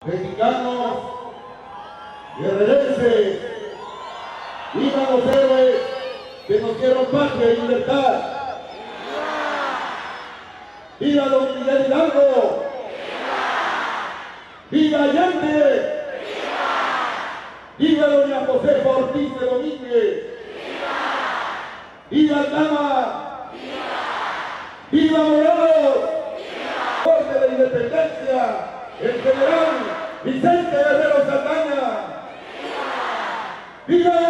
Mexicanos, guerrerenses, vivan los héroes que nos dieron patria y libertad. ¡Viva don Miguel Hidalgo! ¡Viva Allende! ¡Viva doña Josefa Ortiz de Domínguez! ¡Viva Aldama! ¡Viva Morelos! ¡Corte de Independencia! ¡El general Vicente Guerrero Saldaña! ¡Viva!